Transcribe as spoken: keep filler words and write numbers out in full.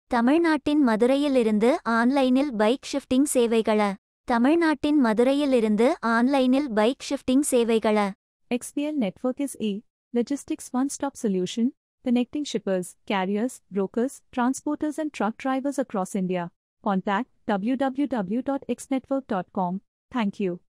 தமிழ்நாட்டின் மதுரையிலிருந்து ஆன்லைனில் பைக் ஷிஃப்டிங் சேவைகள தமிழ்நாட்டின் மதுரையிலிருந்து ஆன்லைனில் பைக் ஷிஃப்டிங் சேவைகள X P L Network is a logistics one-stop solution connecting shippers, carriers, brokers, transporters and truck drivers across India. Contact w w w dot x network dot com. Thank you.